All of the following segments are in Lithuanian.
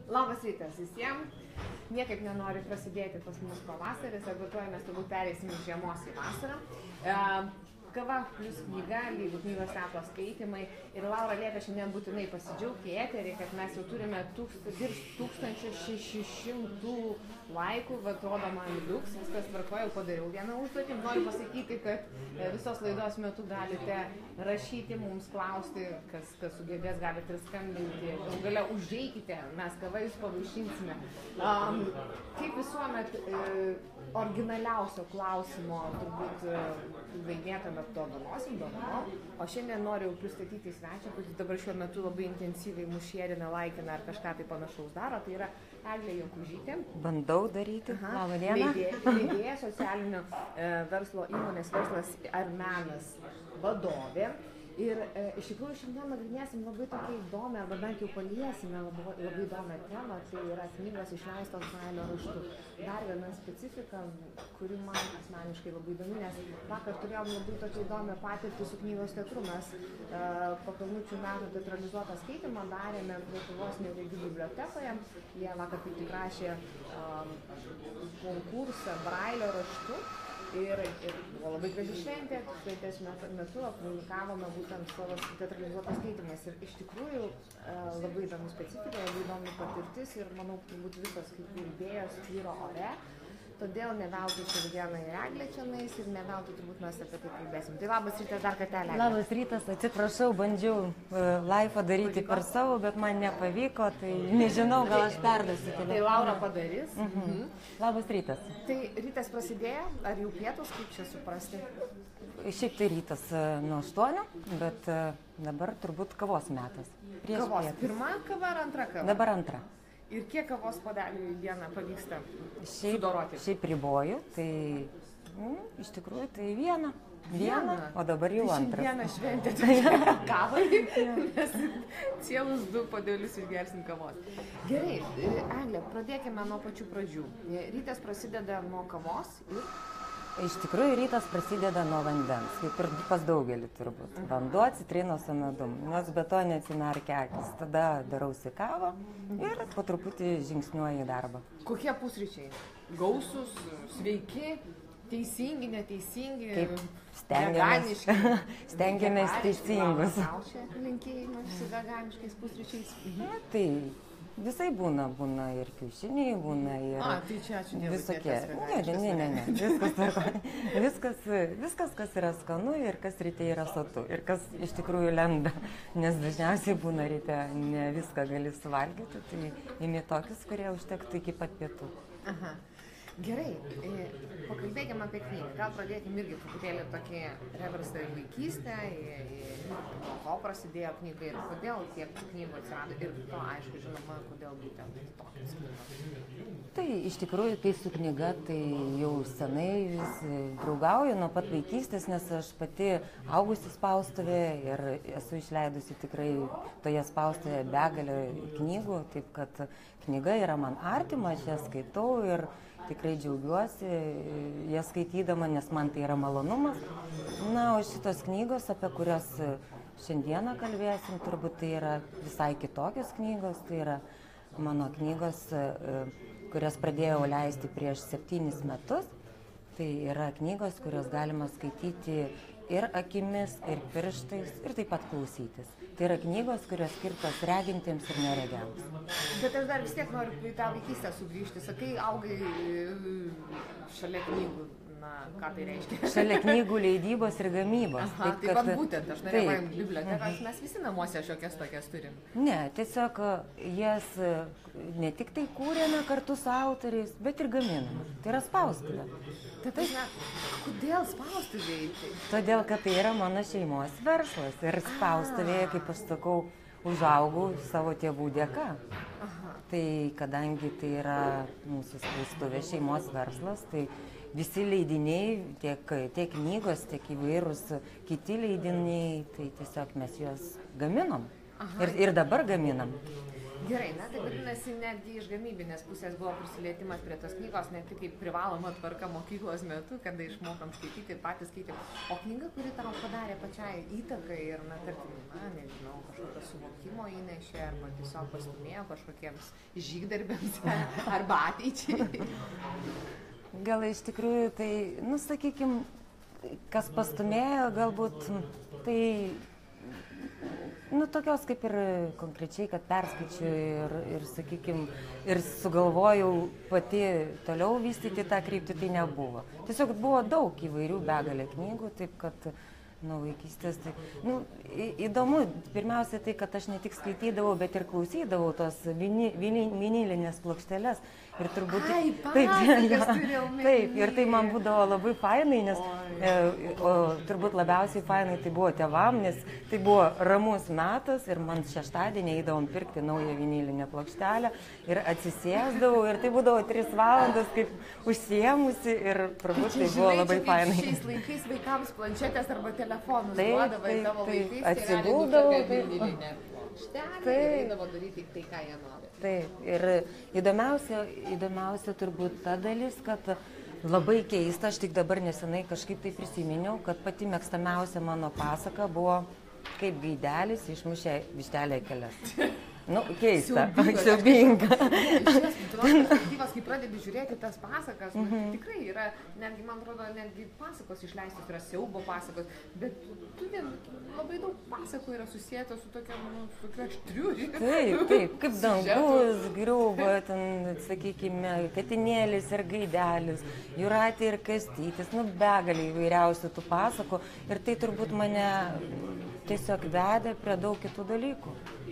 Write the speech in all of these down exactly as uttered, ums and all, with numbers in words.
Labas rytas visiems. Niekaip nenori prasidėti pas mus pavasaris, arba tuoj mes turbūt pereisim iš žiemos į vasarą. E, kava plus knyga, lygų knygos teatro skaitimai. Ir Laura liepia šiandien būtinai pasidžiaugti į eterį, kad mes jau turime tūkst, virš tūkstančio šešių šimtų laikų, bet atrodo man liuks, viskas tvarkoja, jau padariau vieną užduotį. Noriu pasakyti, kad visos laidos metu galite rašyti, mums klausti, kas, kas sugebės, galite ir skambinti. Gal galia užeikite, mes kavą jūs pavaišinsime. Um, kaip visuomet, e, originaliausio klausimo turbūt laimėtame apdovanosim, dovanom. O šiandien noriu pristatyti svečią, kuris dabar šiuo metu labai intensyviai mušierina, laikina ar kažką tai panašaus daro. Tai yra Eglė Jokužytė. Bandau daryti. Labą dieną. Leidėja socialinio e, verslo įmonės Verslas ar menas vadovė. Ir e, iš tikrųjų šiandien nagrinėsim labai tokią įdomią, arba bent jau paliesime labai, labai įdomią temą, tai yra knygos išleistos Brailio raštu. Dar viena specifika, kuri man asmeniškai labai įdomi, nes vakar turėjom labai tokią įdomią patirtį su knygos teatru. Mes e, po pilnučių metų teatralizuotą skaitimą darėme Lietuvos neregių bibliotekoje. Jie vakar kaip tik rašė e, konkursą Brailio raštu. Ir, ir buvo labai graži šventė, šventės metu apvainikavome būtent savo teatralizuotos skaitimais. Ir iš tikrųjų labai įdomi specifika, labai įdomi patirtis ir manau, turbūt visas kaip idėjos tvyro ore. Todėl ne veltui šiandieną ir Eglė čianais ir ne veltui turbūt mes apie tai kalbėsim. Tai labas rytas dar kartelį. Labas rytas, atsiprašau, bandžiau uh, live daryti per savo, bet man nepavyko, tai nežinau, gal aš perduosiu telefoną. Tai Laura padarys. Mhm. Mhm. Labas rytas. Tai rytas prasidėjo, ar jau pietus, kaip čia suprasti? Šiaip tai rytas uh, nuo aštuonių, bet uh, dabar turbūt kavos metas. Prieš kavos. Pietus. Pirma kava ar antra kava? Dabar antra. Ir kiek kavos puodelių į dieną pavyksta šiaip, sudoroti? Šiaip riboju, tai mm, iš tikrųjų tai viena. Viena, viena. O dabar jau antras. Šiandieną šventė tokia kavai, nes cielus du puodelius išgersim kavos. Gerai, Eglė, pradėkime nuo pačių pradžių. Rytas prasideda nuo kavos ir... Iš tikrųjų, rytas prasideda nuo vandens, kaip ir pas daugelį turbūt. Vanduo, citrinos su medum, nes be to neatsimerkia akis. Tada darausi kavą ir po truputį žingsniuoju į darbą. Kokie pusryčiai? Gausus, sveiki, teisingi, neteisingi, kaip stengiamės, stengiamės teisingus. Gal čia linkėjimas su veganiškais pusryčiais? Na, tai visai būna, būna ir kiaušiniai, būna ir A, tai čia ačiū Dievui, visokie. Ne, ne, ne, ne, viskas, viskas, viskas, kas yra skanu ir kas ryte yra sotu ir kas iš tikrųjų lenda, nes dažniausiai būna ryte ne viską gali suvalgyti, tai imi tokius, kurie užtektų iki pat pietų. Aha. Gerai, e, pakalbėkime apie knygą. Gal pradėkime irgi truputėlį tokį reversą į vaikystę, nuo ko prasidėjo knyga ir kodėl tiek knygų atsirado ir to, aišku, žinoma, kodėl būtent tokios knygos. Tai iš tikrųjų, kai su knyga, tai jau senai vis draugauju nuo pat vaikystės, nes aš pati augusi spaustuvėje ir esu išleidusi tikrai toje spaustuvėje begalę knygų, taip kad knyga yra man artima, aš ją skaitau ir tikrai džiaugiuosi jas skaitydama, nes man tai yra malonumas. Na, o šitos knygos, apie kurias šiandieną kalbėsim, turbūt tai yra visai kitokios knygos, tai yra mano knygos, kurias pradėjau leisti prieš septynis metus. Tai yra knygos, kurios galima skaityti ir akimis, ir pirštais, ir taip pat klausytis. Tai yra knygos, kurios skirtos regintiems ir neregiams. Bet aš dar vis tiek noriu į tą vaikystę sugrįžti. Sakai, augai šalia knygų. Na, ką tai reiškia? Šalia knygų leidybos ir gamybos. Aha, taip, taip kad, būtent, aš norėjau bibliotekas, mes visi namuose šiokias tokias turim. Ne, tiesiog jas ne tik tai kūrėme kartu su autoriais, bet ir gaminame. Tai yra spaustuvė. Tai tai, ne, kodėl spaustuvėje? Todėl, kad tai yra mano šeimos verslas. Ir spaustuvėje, kaip aš sakau, užaugau savo tėvų dėka. Aha. Tai kadangi tai yra mūsų spaustuvė, šeimos verslas, tai visi leidiniai, tiek, tiek knygos, tiek įvairūs kiti leidiniai, tai tiesiog mes juos gaminom. Ir, ir dabar gaminam. Gerai, na tai vadinasi, netgi iš gamybinės pusės buvo prisilietimas prie tos knygos, ne tik kaip privaloma tvarka mokyklos metu, kada išmokam skaityti ir patys skaitėm. O knyga, kuri tau padarė pačiai įtaką ir, na, tarkim, na, nežinau, kažkokio suvokimo įnešė, arba tiesiog pastumėjo kažkokiems žygdarbiams arba ateičiai. Gal iš tikrųjų tai, nu, sakykim, kas pastumėjo, galbūt tai, nu, tokios kaip ir konkrečiai, kad perskaičiu ir, ir sakykim, ir sugalvojau pati toliau vystyti tą kryptį, tai nebuvo. Tiesiog buvo daug įvairių begalė knygų, taip kad, nu, vaikystės, tai, nu, į, įdomu, pirmiausia tai, kad aš ne tik skaitydavau, bet ir klausydavau tos vini, vini, vinilinės plokšteles. Ir turbūt, Ai, taip, pasakas turėjau omeny. Taip, ir tai man būdavo labai fainai, nes e, o, turbūt labiausiai fainai tai buvo tėvam, nes tai buvo ramus metas ir man šeštadienį eidavom pirkti naują vinilinę plokštelę ir atsisėsdavau ir tai būdavo tris valandas kaip užsiėmusi ir turbūt tai buvo labai fainai. Šiais laikais vaikams planšetės arba telefonus taip, duodavai taip, tavo taip, vaikais, atsiguldavau, tai taip. vinilinę plokštelę ir eidavo daryti tai, ką jie nori. Taip, ir įdomiausia, įdomiausia turbūt ta dalis, kad labai keista, aš tik dabar nesenai kažkaip tai prisiminiau, kad pati mėgstamiausia mano pasaka buvo, kaip gaidelis išmušė vištelę kelias. Nu, keista, siaubinga. Iš šios perspektyvos, kai pradedi žiūrėti tas pasakas, mm -hmm. tikrai yra, netgi, man atrodo, netgi pasakos išleistos yra siaubo pasakos, bet tu vien labai daug pasakų yra susijęta su tokia, nu, su tokia aštriu. Taip, taip, kaip dangus, griuva, ten, sakykime, katinėlis ir gaidelis, Jūratė ir Kastytis, nu, begalė įvairiausių tų pasakų ir tai turbūt mane tiesiog vedė prie daug kitų dalykų.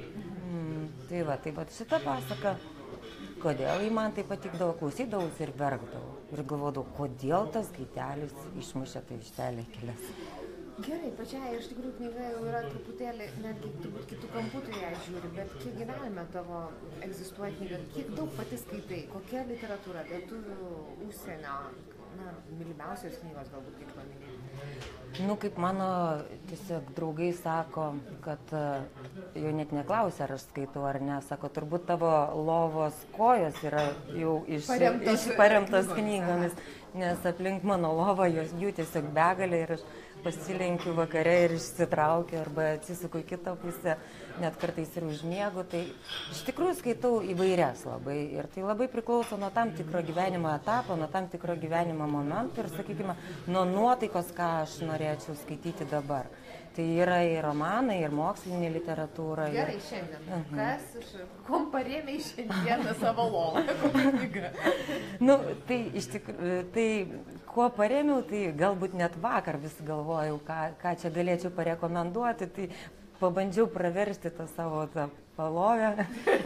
Tai va, tai va, šita pasaka, kodėl jį man tai patikdavo, klausydavausi ir verkdavau. Ir galvodavau, kodėl tas gaitelis išmušė tai vištelę kelias. Gerai, pačiai, iš tikrųjų knyga jau yra truputėlį, netgi turbūt kitų kampų tu ją žiūri, bet kiek gyvenime tavo egzistuoja knyga, kiek daug pati skaitai, kokia literatūra, lietuvių, užsienio, na, mylimiausios knygos galbūt kaip paminėti? Nu, kaip mano tiesiog draugai sako, kad jau net neklausia, ar aš skaitau ar ne, sako, turbūt tavo lovos kojos yra jau iš, paremtos, iš paremtos knygomis, nes aplink mano lovą jos jų tiesiog begalė ir aš pasilenkiu vakare ir išsitraukiu arba atsisuku į kitą pusę, net kartais ir užmiegu. Tai iš tikrųjų skaitau įvairias labai ir tai labai priklauso nuo tam tikro gyvenimo etapo, nuo tam tikro gyvenimo momento ir, sakykime, nuo nuotaikos, ką aš norėčiau skaityti dabar. Tai yra ir romanai, ir mokslinė literatūra. Gerai, ir... šiandien. Uh-huh. Kas iš... Kom parėmė šiandieną savo lovą, kokią knygą? Nu, tai iš tikrųjų, tai kuo parėmiau, tai galbūt net vakar vis galvojau, ką, ką čia galėčiau parekomenduoti, tai pabandžiau praversti tą savo tą palovę.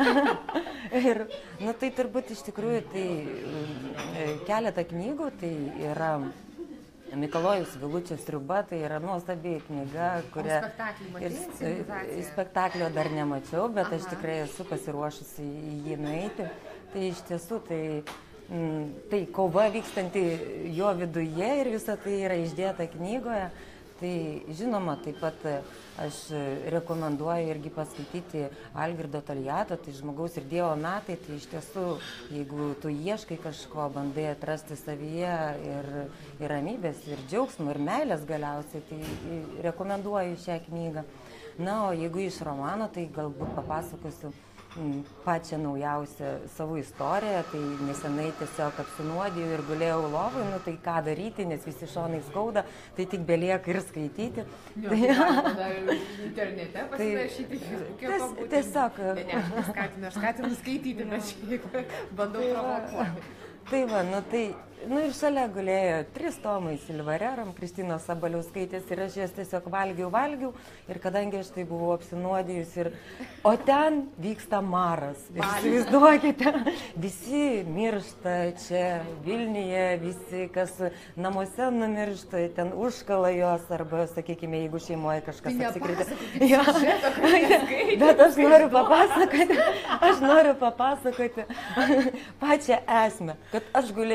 Ir, nu, tai turbūt iš tikrųjų, tai keletą knygų, tai yra Mikalojus Vilučio Sriuba, tai yra nuostabi knyga, kurią ir spektaklio dar nemačiau, bet Aha. aš tikrai esu pasiruošusi į jį nueiti. Tai iš tiesų, tai, m, tai kova vykstanti jo viduje ir visa tai yra išdėta knygoje. Tai žinoma, taip pat aš rekomenduoju irgi paskaityti Algirdo Toliato, tai Žmogaus ir Dievo metai, tai iš tiesų, jeigu tu ieškai kažko, bandai atrasti savyje ir, ir ramybės, ir džiaugsmo, ir meilės galiausiai, tai rekomenduoju šią knygą. Na, o jeigu iš romano, tai galbūt papasakosiu pačią naujausią savo istoriją, tai nesenai tiesiog apsinuodijau ir gulėjau lovai, nu tai ką daryti, nes visi šonai skauda, tai tik belieka ir skaityti. Jo, tai galima internete pasirašyti, Facebook'e. Tiesiog. Ne, aš skatinu, aš skatinu skaityti, bet šiaip bandau provokuoti. Tai va, nu tai, nu ir šalia gulėjo trys tomai Silvareram, Kristinos Sabaliauskaitės ir aš jas tiesiog valgiau, valgiau ir kadangi aš tai buvau apsinuodijus ir, o ten vyksta maras. Ir įsivaizduokite, visi miršta čia Vilniuje, visi, kas namuose numiršta, ten užkala jos arba, sakykime, jeigu šeimoje kažkas atsikritė. Ja. Bet aš noriu papasakoti, aš noriu papasakoti pačią esmę. Kad aš gulėjau keturias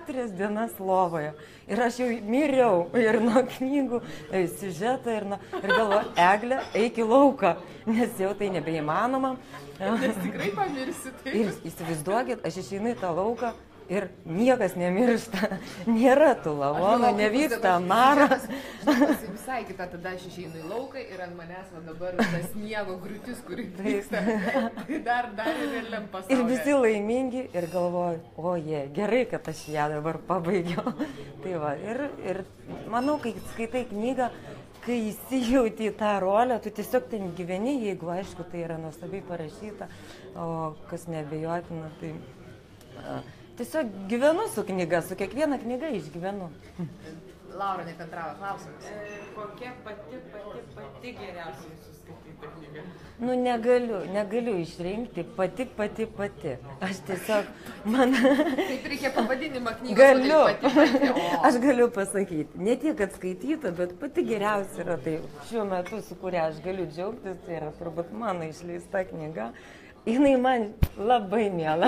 keturias dienas lovoje. Ir aš jau miriau ir nuo knygų, siužeto, ir, nuo, ir galvoju, Egle, eik į lauką, nes jau tai nebeįmanoma. Nes tikrai pamirsi tai. Ir įsivaizduokit, aš išeinu į tą lauką. Ir niekas nemiršta, nėra tų lavonų, nevyksta maras. Visai kita, tada aš išeinu į lauką ir ant manęs va dabar tas sniego griūtis, kuri vyksta. Tai dar, dar ir realiam pasaulyje. Ir visi laimingi ir galvoju, o jie, gerai, kad aš ją dabar pabaigiau. Tai va, ir, ir manau, kai skaitai knygą, kai įsijauti į tą rolę, tu tiesiog ten gyveni, jeigu aišku, tai yra nuostabiai parašyta, o kas neabejotina, tai... Tiesiog gyvenu su knyga, su kiekviena knyga išgyvenu. Laura nekantravo klausimas. E, kokia pati, pati, pati geriausia jūsų skaityta knyga? Nu, negaliu, negaliu išrinkti pati, pati, pati. Aš tiesiog, man... Taip reikia pavadinimą knygos. Galiu. Pati, pati. O. Aš galiu pasakyti. Ne tiek, kad skaityta, bet pati geriausia yra tai šiuo metu, su kuria aš galiu džiaugtis, tai yra turbūt mano išleista knyga. Jinai man labai miela.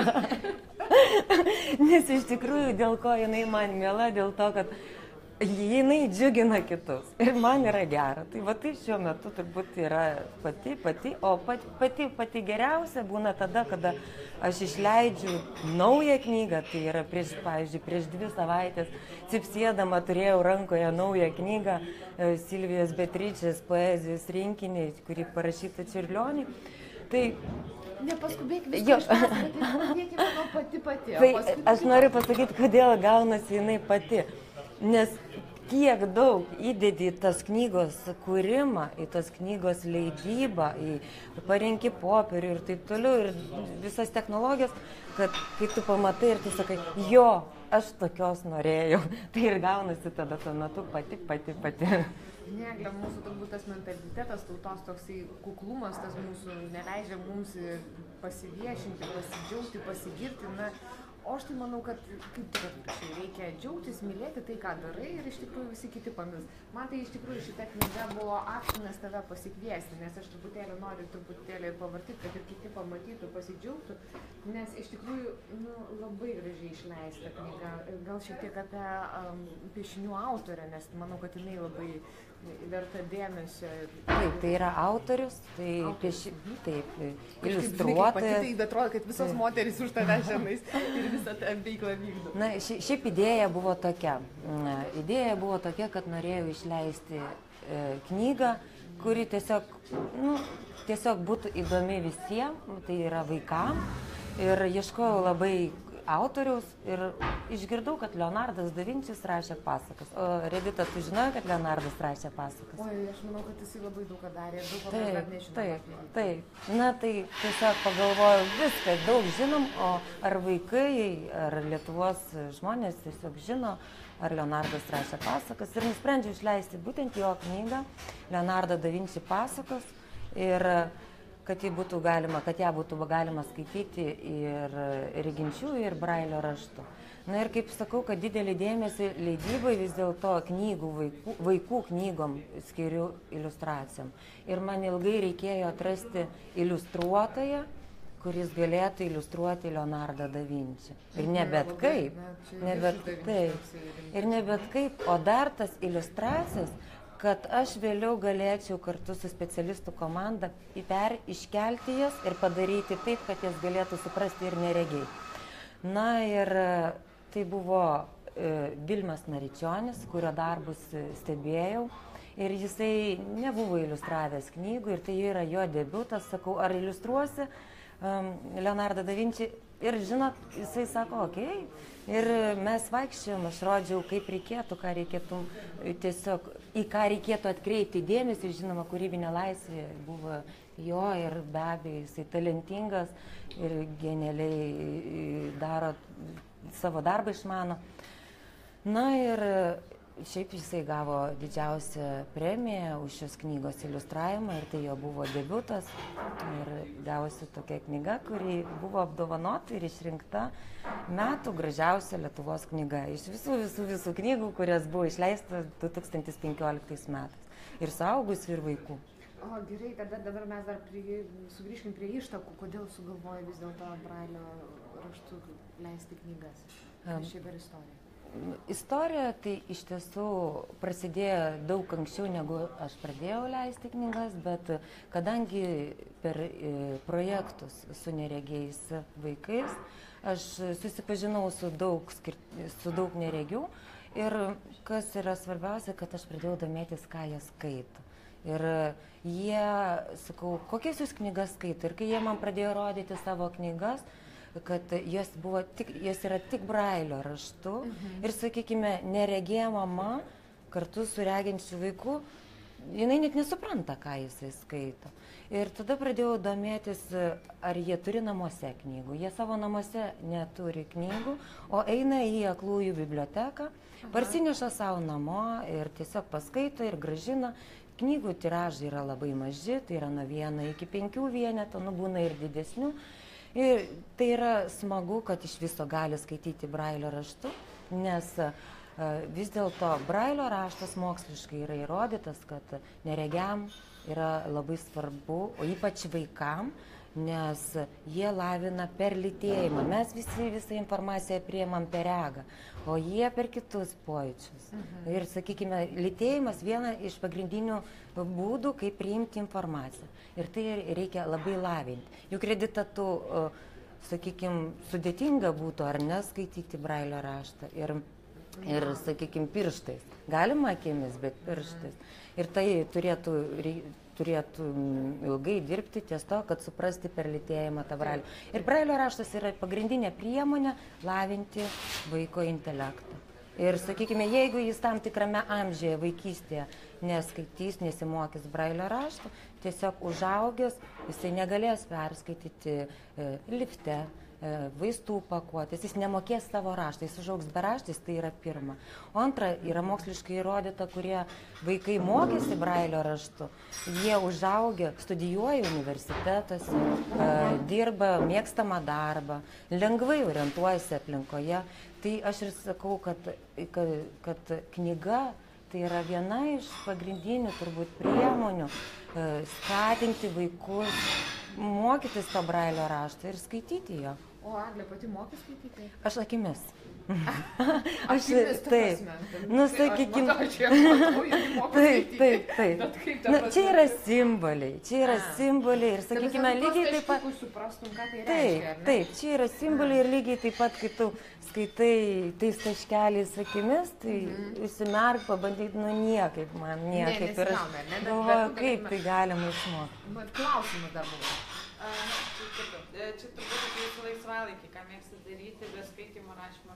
Nes iš tikrųjų, dėl ko jinai man miela, dėl to, kad jinai džiugina kitus. Ir man yra gera. Tai va tai šiuo metu turbūt yra pati, pati, o pati, pati, pati geriausia būna tada, kada aš išleidžiu naują knygą. Tai yra prieš, pavyzdžiui, prieš dvi savaitės cipsėdama turėjau rankoje naują knygą Silvijos Beatričės poezijos rinkinį, kuri parašyta Čiurlioniui. Tai nepaskubėk viską išpasakyti, pradėkime nuo pati pati. Tai aš noriu pasakyti, kodėl gaunasi jinai pati. Nes kiek daug įdedi į tas knygos kūrimą, į tas knygos leidybą, į parenki popierių ir taip toliau, ir visas technologijas, kad kai tu pamatai ir tu sakai, jo, aš tokios norėjau. Tai ir gaunasi tada tuo metu pati, pati, pati. Negle, mūsų turbūt tas mentalitetas, tautos toksai kuklumas, tas mūsų neleidžia mums pasiviešinti, pasidžiaugti, pasigirti. Na, o aš tai manau, kad kaip tik atvirkščiai reikia džiaugtis, mylėti tai, ką darai ir iš tikrųjų visi kiti pamils. Man tai iš tikrųjų šita knyga buvo akstinas tave pasikviesti, nes aš truputėlį noriu truputėlį pavartyti, kad ir kiti pamatytų, pasidžiaugtų, nes iš tikrųjų nu, labai gražiai išleista knyga. Gal šiek tiek apie um, piešinių autorę, nes manau, kad jinai labai verta dėmesio. Taip, tai yra autorius, tai pieši, taip, iliustruotojas. Pati tai atrodo, kad visos moterys už tave žemais ir visą tą veiklą vykdo. Na, ši, šiaip idėja buvo tokia. Idėja buvo tokia, kad norėjau išleisti e, knygą, kuri tiesiog, nu, tiesiog būtų įdomi visiems, tai yra vaikams. Ir ieškojau labai autoriaus ir išgirdau, kad Leonardas da Vinčis rašė pasakas. O Redita, tu žinojai, kad Leonardas rašė pasakas? Oi, aš manau, kad jisai labai daug ką darė ir daug ko mes dar nežinom. Taip, taip. Na tai tiesiog pagalvojau viską, daug žinom, o ar vaikai, ar Lietuvos žmonės tiesiog žino, ar Leonardas rašė pasakas. Ir nusprendžiau išleisti būtent jo knygą Leonardo da Vinči pasakos. Ir kad, būtų galima, kad ją būtų galima skaityti ir reginčiųjų, ir brailio raštu. Na ir kaip sakau, kad didelį dėmesį leidybai vis dėlto knygų, vaikų, vaikų knygom skiriu iliustracijom. Ir man ilgai reikėjo atrasti iliustruotoją, kuris galėtų iliustruoti Leonardą da Vinčį. Ir ne bet kaip, ne bet taip, ir ne bet kaip, o dar tas iliustracijas, kad aš vėliau galėčiau kartu su specialistų komanda per iškelti jas ir padaryti taip, kad jas galėtų suprasti ir neregiai. Na ir tai buvo e, Vilmas Naričionis, kurio darbus stebėjau. Ir jisai nebuvo iliustravęs knygų ir tai yra jo debiutas. Sakau, ar iliustruosi um, Leonardą da Vinčį? Ir žinot, jisai sako, okei. Okay. Ir mes vaikščiojom, aš rodžiau, kaip reikėtų, ką reikėtų tiesiog, į ką reikėtų atkreipti dėmesį. Žinoma, kūrybinė laisvė buvo jo ir be abejo, jisai talentingas ir genialiai daro savo darbą išmano. Na ir šiaip jisai gavo didžiausią premiją už šios knygos iliustravimą ir tai jo buvo debiutas. Ir gavosi tokia knyga, kuri buvo apdovanota ir išrinkta metų gražiausia Lietuvos knyga. Iš visų, visų, visų knygų, kurias buvo išleistas du tūkstantis penkioliktais metais. Ir suaugusių, ir vaikų. O gerai, tada dabar mes dar prie, sugrįžkim prie ištakų. Kodėl sugalvoja vis dėlto brailio raštu leisti knygas? Kas čia per istorija? istorija tai iš tiesų prasidėjo daug anksčiau, negu aš pradėjau leisti knygas, bet kadangi per projektus su neregiais vaikais, aš susipažinau su daug, su daug neregių ir kas yra svarbiausia, kad aš pradėjau domėtis, ką jie skaito. Ir jie, sakau, kokias jūs knygas skaito? Ir kai jie man pradėjo rodyti savo knygas, kad jos, buvo tik, jos yra tik brailio raštu mhm. ir, sakykime, neregė mama kartu su reginčiu vaiku, jinai net nesupranta, ką jisai skaito. Ir tada pradėjau domėtis, ar jie turi namuose knygų. Jie savo namuose neturi knygų, o eina į aklųjų biblioteką, parsineša savo namo ir tiesiog paskaito ir gražina. Knygų tiražai yra labai maži, tai yra nuo vieno iki penkių vienetų, nu būna ir didesnių. Ir tai yra smagu, kad iš viso gali skaityti brailio raštu, nes vis dėlto brailio raštas moksliškai yra įrodytas, kad neregiam yra labai svarbu, o ypač vaikam, nes jie lavina per lytėjimą. Mes visi visą informaciją priimam per regą, o jie per kitus pojūčius. Mhm. Ir, sakykime, lytėjimas viena iš pagrindinių būdų, kaip priimti informaciją. Ir tai reikia labai lavinti. Juk reditatu, sakykime, sudėtinga būtų ar neskaityti brailio raštą ir, ir sakykime, pirštais. Galima akimis, bet pirštais. Ir tai turėtų, turėtų ilgai dirbti ties to, kad suprasti per lytėjimą tą brailio. Ir brailio raštas yra pagrindinė priemonė lavinti vaiko intelektą. Ir, sakykime, jeigu jis tam tikrame amžiuje, vaikystėje, neskaitys, nesimokys brailio rašto, tiesiog užaugęs, jisai negalės perskaityti e, lifte, e, vaistų pakuotės, jis nemokės savo raštą, jis užaugs beraštis, tai yra pirma. O antra, yra moksliškai įrodyta, kurie vaikai mokėsi brailio raštu, jie užaugę, studijuoja universitetuose, e, dirba mėgstamą darbą, lengvai orientuojasi aplinkoje. Tai aš ir sakau, kad, kad, kad knyga tai yra viena iš pagrindinių turbūt priemonių e, skatinti vaikus, mokytis to brailio raštą ir skaityti jo. O Aglė pati mokė skaityti? Aš akimis. Aš taip, nu sakykime, taip, taip, taip. Na, čia yra simboliai, čia yra simboliai ir sakykime lygiai taip pat. Taip, taip, čia yra simboliai ir lygiai taip pat, kai tu skaitai tais taškeliais akimis, tai užsimerk, pabandyk, nu niekaip man, niekaip. Ir aš galvoju, kaip tai galima išmokti. Bet klausimų dar buvo. Čia turbūt apie jūsų laisvalaikį, ką mėgstate daryti, be skaitimo rašymo,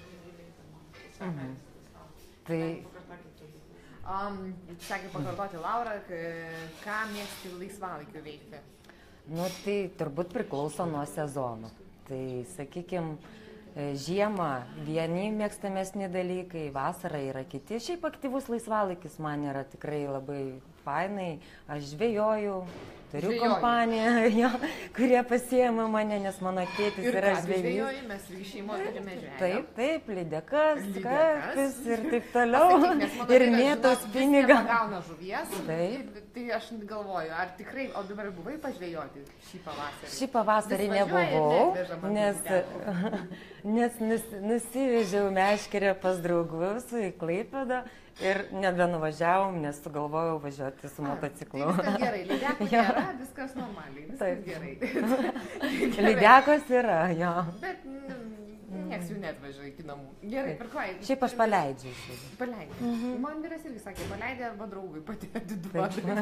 tai um, sakė pakartoti Laura, ką mėgsti laisvalaikiu veikti? Nu, tai turbūt priklauso nuo sezono. Tai, sakykime, žiemą vieni mėgstamesni dalykai, vasara yra kiti. Šiaip aktyvus laisvalaikis man yra tikrai labai fainai. Aš žvejoju, turiu Žvejoju. kompaniją, jo, kurie pasiema mane, nes mano tėtis ir yra žvejys. Ir žvejys. mes irgi šeimos turime žvejų. Taip, taip, lydekas, karpis ir taip Pasakyk, toliau. nes mano Ir vyras, mėtos žinok, pinigą. viską pagauna žuvies. Taip. Tai aš galvoju, ar tikrai, o dabar buvai pažvejoti šį pavasarį? Šį pavasarį Vis važiuoji ir nebuvau, neatveža man nes, nes nus, nusivežiau meškerę pas draugus į Klaipėdą ir nebenuvažiavom, nes sugalvojau važiuoti su motociklu. Tai viskas gerai, lydekų nėra, viskas normaliai, viskas Taip. gerai. Lydekos yra, jo. Bet mm, nieks jų neatvažiuoja iki namų. Gerai, per ką? Šiaip aš paleidžiu. Paleidžiu. Mhm. Man vyras irgi sakė, paleidė arba draugui pati atiduoda.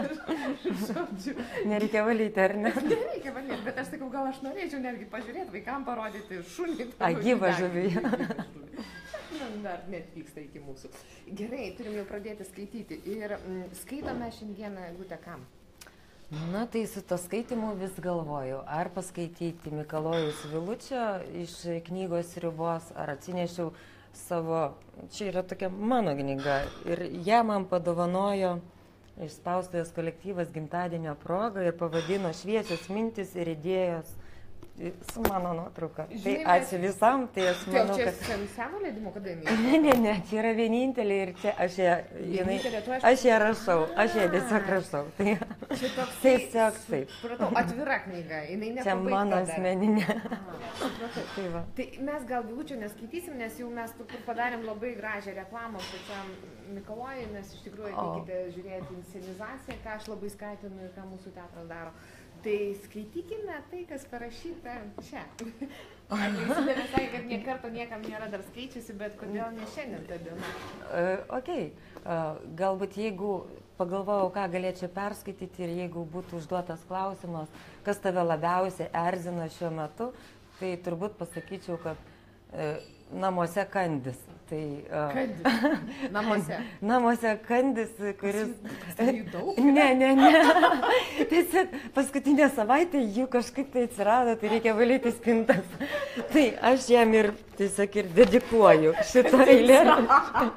Nereikia valyti, ar ne? Nereikia valyti, bet aš sakau, gal aš norėčiau netgi pažiūrėti, vaikam parodyti šunį. A, gyvą žuvį. Dar net vyksta iki mūsų. Gerai, turim jau pradėti skaityti. Ir mm, skaitome šiandieną, Eglute, kam? Na, tai su to skaitimu vis galvoju, ar paskaityti Mikalojaus Vilučio iš knygos Ribos, ar atsinešiau savo, čia yra tokia mano knyga, ir ją man padovanojo iš spaustuvės kolektyvas gimtadienio proga ir pavadino Šviesios mintis ir idėjos su mano nuotrauka. Žinai, Tai ačiū visam, tai aš Tai manau, čia kad... seno leidimo, kada jinai? Ne, ne, ne, čia yra vienintelė ir čia aš ją, jinai, Vienintelė, tu aišku- aš ją rašau, aš ją tiesiog rašau. Tai Čia toks tiesiog taip. Supratau, atvira knyga, jinai Čia nepabaigta mano dar. asmeninė. A, supratau. Tai va. Tai mes gal gyvučio neskaitysim, nes jau mes tur padarėm labai gražią reklamą pačiam Mikalojui, nes iš tikrųjų O. ateikite žiūrėti inscenizaciją, ką aš labai skatinu ir ką mūsų teatras daro. Tai skaitykime tai, kas parašyta čia. Ateisydami sakė, kad nie karto niekam nėra dar skaičiusi, bet kodėl ne šiandien ta diena? Uh, ok, uh, galbūt jeigu pagalvojau, ką galėčiau perskaityti ir jeigu būtų užduotas klausimas, kas tave labiausiai erzina šiuo metu, tai turbūt pasakyčiau, kad uh, namuose kandis. Tai, uh, Kandis. Namuose. Namuose kandis, kuris... Tai jų daug? Ne, ne, ne. Tiesiog paskutinę savaitę jų kažkaip tai atsirado, tai reikia valyti spintas. Tai aš jam ir tiesiog ir dedikuoju šitą eilėraštį,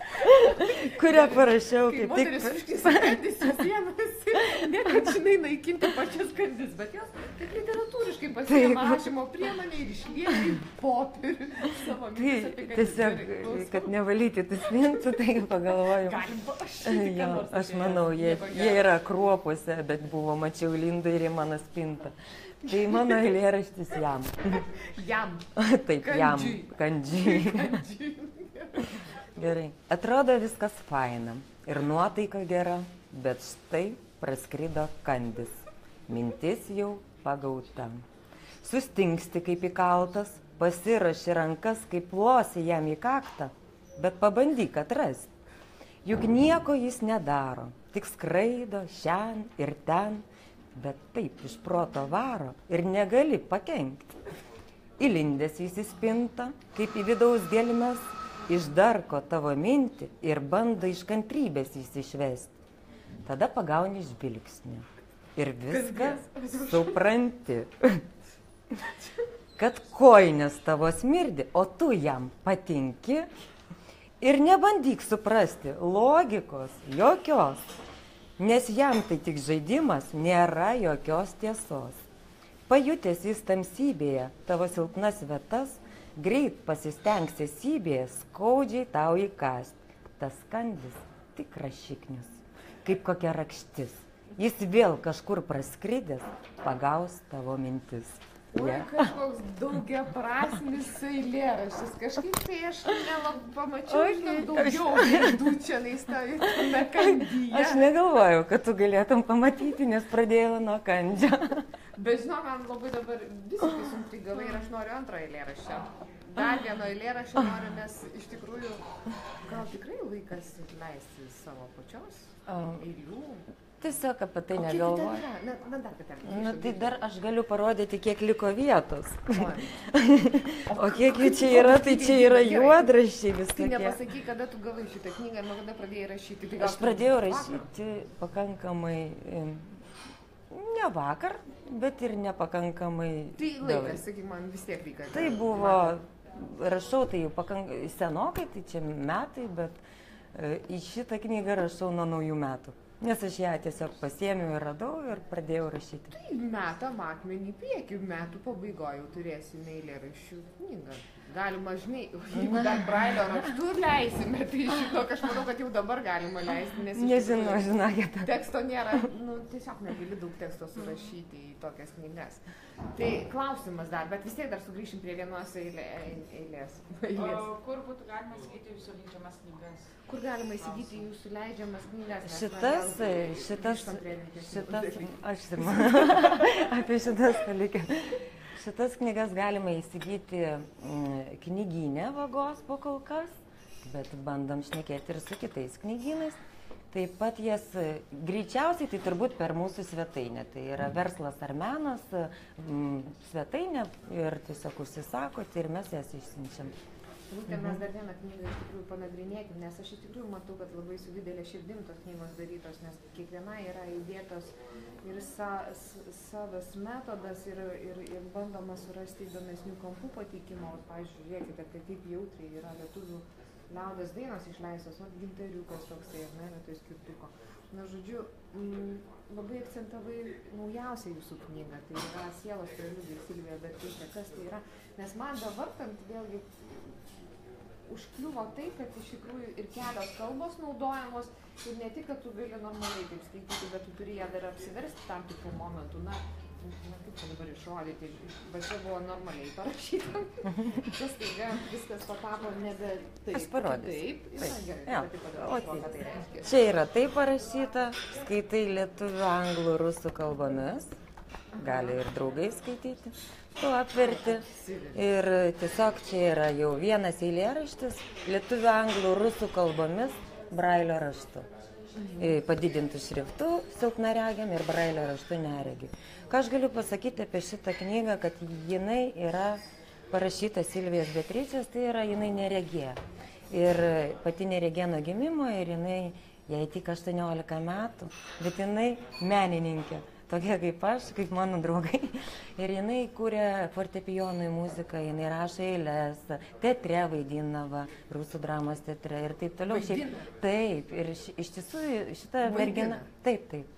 kurią parašiau Kai kaip moteris tik... užkisa kandis visienas, ne kad žinai naikinti pačias kandis, bet jos taip literatūriškai pasiėma rašymo priemonę ir išlieja į popierių savo mintis Tai apie kandis. tiesiog, Gerai, klausau. kad nevalyti tų spintų, tai pagalvoju. Galim parašyti, ką Jo, nors aš apie manau, jas. jie, Nieko jie gero. yra kruopose, bet buvo, mačiau, lindo ir į mano spintą. Tai mano eilėraštis jam. Jam. Taip, jam. Kandžiui. Kandžiui. Kandžiui. Gerai. Atrodo viskas faina ir nuotaika gera, bet štai praskrido kandis. Mintis jau pagauta. Sustingsti kaip įkaltas, pasiraši rankas, kaip plosi jam į kaktą, bet pabandyk atrasti. Juk nieko jis nedaro, tik skraido šen ir ten, bet taip iš proto varo ir negali pakenkti. Įlindęs jis į spintą, kaip į vidaus gelmes, išdarko tavo mintį ir bando iš kantrybės jis išvesti. Tada pagauni žvilgsnį ir viską supranti, kad kojinės tavo smirdi, o tu jam patinki ir nebandyk suprasti logikos jokios, nes jam tai tik žaidimas, nėra jokios tiesos. Pajutęs jis tamsybėje tavo silpnas vietas, greit pasistengsi sybėje skaudžiai tau įkasti. Tas kandis tikras šiknius, kaip kokia rakštis. Jis vėl kažkur praskridęs pagaus tavo mintis. Oi, Yeah. kažkoks daugia prasmis eilėraštis. Kažkaip tai aš nelabai pamačiau, žinau, daugiau veidų čia neįstovė kandyje. Aš negalvojau, kad tu galėtum pamatyti, nes pradėjau nuo kandžio. Bet žinau, man labai dabar visiškai suintrigavai ir aš noriu antro eilėraščio. Dar vieno eilėraščio noriu, nes iš tikrųjų gal tikrai laikas leisti savo pačios eilių. Tiesiog apie tai O kiek jų negalvoju. ten yra? Na, na dar kartą. Na tai dar aš galiu parodyti, kiek liko vietos. Oi. O kiek jų čia yra, tai čia yra juodraščiai Tai visokie. nepasakyk, kada tu gavai šitą knygą ir nuo kada pradėjai rašyti. Tai gal Aš pradėjau vakar? rašyti pakankamai, em, ne vakar, bet ir nepakankamai. Tai vėlai. laikas, sakyk, man vis tiek reikia. Tai buvo, rašau tai jau pakankamai senokai, tai čia metai, bet e, į šitą knygą rašau nuo naujų metų. Nes aš ją tiesiog pasiėmiau ir radau ir pradėjau rašyti. Tai metam akmenį į priekį, metų pabaigoje jau turėsime eilėraščių knygą. Galima, žinai, jeigu dar brailio raštu leisime, tai žinok, aš manau, kad jau dabar galima leisti, nes iš Nežinau, tikrųjų žinokit. teksto nėra, nu, tiesiog negali daug teksto surašyti į tokias knygas. Tai klausimas dar, bet vis tiek dar sugrįšim prie vienos eilė, eilės. eilės. O kur būtų galima skaityti jūsų leidžiamas knygas? Kur galima įsigyti jūsų leidžiamas knygas? Nes Šitas, man gal šitas, grįžtam prie rimtesnių šitas, dalykų. aš ir apie šitas palikė. Šitas knygas galima įsigyti mm, knygyne Vagos po kol kas, bet bandom šnekėti ir su kitais knygynais. Taip pat jas greičiausiai tai turbūt per mūsų svetainę. Tai yra verslas ar menas mm, svetainė ir tiesiog užsisakote ir mes jas išsiunčiam. Būtent mes dar vieną knygą iš tikrųjų panagrinėkim, nes aš iš tikrųjų matau, kad labai su didelė širdim tos knygos darytos, nes kiekviena yra įdėtos ir sa, savas metodas ir, ir, ir bandoma surasti įdomesnių kampų pateikimo. Pavyzdžiui, žiūrėkite, kad kaip jautriai yra lietuvių liaudies dainos išleistos, o gintariukas toksai, ar ne, vietoj skirtuko. Na, žodžiu, m, labai akcentavai naujausią jūsų knygą, tai yra Sielos preliudija Silvija Bertlytė. Kas tai yra? Nes man davartant vėlgi užkliuvo tai, kad iš tikrųjų ir kelios kalbos naudojamos ir ne tik, kad tu gali normaliai taip skaityti, bet tu turi ją dar apsiversti tam tikrų momentų. Na, na kaip čia dabar išrodyti, bet čia buvo normaliai parašyta. Čia staiga viskas patapo nebe taip. Aš parodysiu. Taip, yra Taip. gerai. Jo. Tai O, padarysiu, tai- ką tai reiškia. Čia yra taip parašyta, skaitai lietuvių, anglų, rusų kalbomis, gali ir draugai skaityti, tu apverti ir tiesiog čia yra jau vienas eilėraštis lietuvių, anglų, rusų kalbomis brailio raštu. Padidintų šriftų silpnaregiam ir brailio raštu neregiui. Ką aš galiu pasakyti apie šitą knygą, kad jinai yra parašyta Silvijos Beatričės, tai yra jinai neregė. Ir pati neregė nuo gimimo ir jinai, jai tik aštuoniolika metų, bet jinai menininkė, tokia kaip aš, kaip mano draugai. Ir jinai kūrė fortepijonui muziką, jinai rašo eiles, teatre vaidinava, rusų dramos teatre ir taip toliau. Šiaip, taip, ir š, iš tiesų šita mergina, taip, taip.